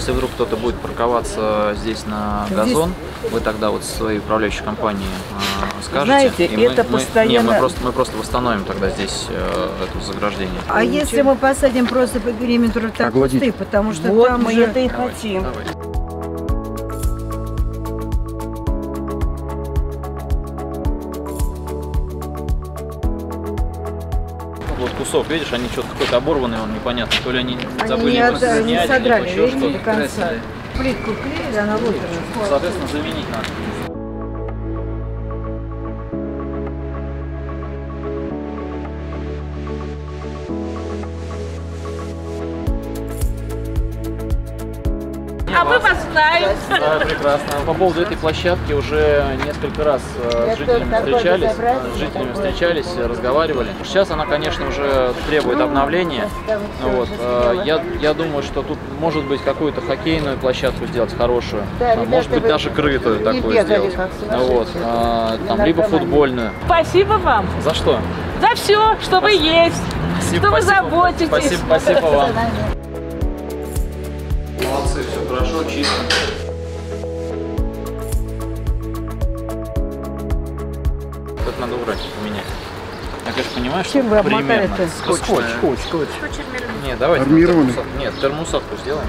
если вдруг кто-то будет парковаться здесь на газон, вы тогда вот со своей управляющей компанией скажете. Знаете, и это постоянно... мы просто восстановим тогда здесь это заграждение. А если мы посадим просто по периметру так кусты, потому что вот там мы же... это и хотим. Давайте. Вот кусок, видишь, они что-то какой-то оборванный, он непонятно, то ли они забыли не содрали, еще видите, что-то. до конца. Плитку клеили, она вот. Соответственно, заменить надо. А мы вас знаем. Да, прекрасно. По поводу этой площадки уже несколько раз с жителями встречались, разговаривали. Сейчас она, конечно, уже требует обновления. Вот. Я думаю, что тут может быть какую-то хоккейную площадку сделать хорошую, может быть даже крытую такую сделать. Вот. Там, либо футбольную. Спасибо вам. За что? За все, что вы есть, что вы заботитесь. Спасибо вам. Молодцы, все хорошо, чисто. Это надо убрать, поменять. Я, конечно, понимаю, что чем вы обмотали? Скотч. Нет, давайте. Армированный? Нет, термоусадку сделаем.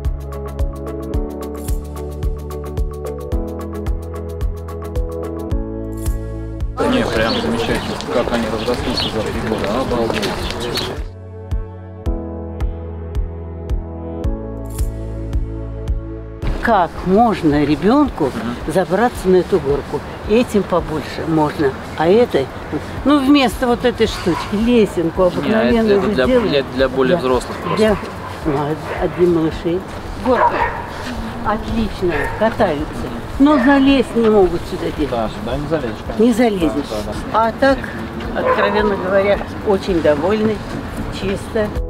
Не, прям замечательно. Как они разрослись за 3 года. Обалдеть. Как можно ребенку забраться на эту горку? Этим побольше можно. А этой, ну вместо вот этой штучки, лесенку обыкновенную это для более взрослых просто. Для малышей. Горка отличная, катаются. Но залезть не могут сюда делать. Да, сюда не залезешь, конечно. Не залезешь. А так, откровенно говоря, очень довольны, чисто.